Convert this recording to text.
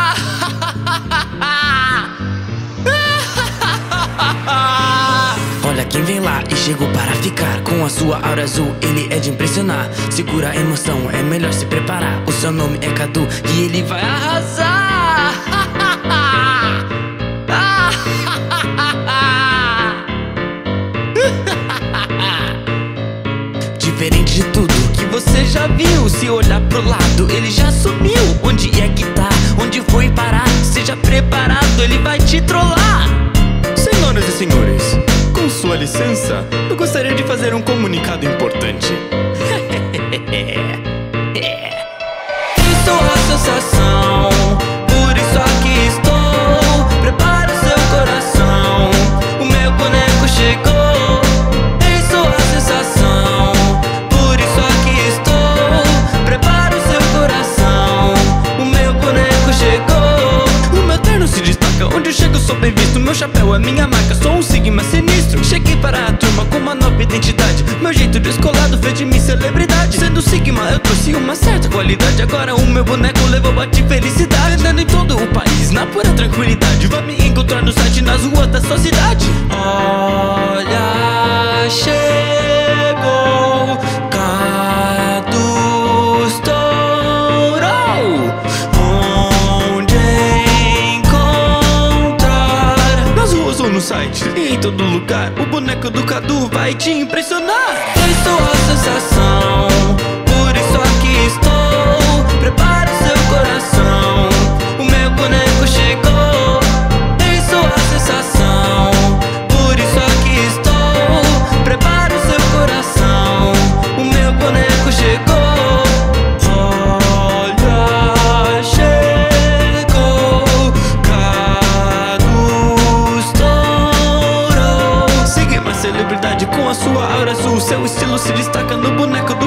Olha quem vem lá e chegou para ficar. Com a sua aura azul, ele é de impressionar. Segura a emoção, é melhor se preparar. O seu nome é Cadu e ele vai arrasar. Diferente de tudo que você já viu. Se olhar pro lado, ele já sumiu. Onde é que tá? Onde foi parar? Seja preparado, ele vai te trollar. Senhoras e senhores, com sua licença, eu gostaria de fazer um comunicado importante. Eu sou a sensação, por isso aqui estou. Prepara o seu coração, o meu boneco chegou. Eu sou a sensação, por isso aqui estou. Prepara o seu coração, o meu boneco chegou. O meu terno se destaca, onde eu chego sou bem visto. Meu chapéu é minha marca, sou um sigma sinistro. Cheguei para a turma com uma nova identidade. Meu jeito descolado fez de mim celebridade. Sendo sigma eu trouxe uma certa qualidade. Agora o meu boneco levou a de felicidade. Andando em todo o país na pura tranquilidade. Vai me encontrar no site, nas ruas da sua cidade. Olha, chegou, Cadu estourou. Onde encontrar? Nas ruas ou no site, Em todo lugar, o boneco do Cadu vai te impressionar. Eu sou a sensação, por isso aqui estou. Prepara o seu coração, o meu boneco chegou. Eu sou a sensação, por isso aqui estou. Prepara o seu coração, o meu boneco chegou. Olha, chegou, Cadu estourou. celebridade com a sua aura azul. Seu estilo se destaca no boneco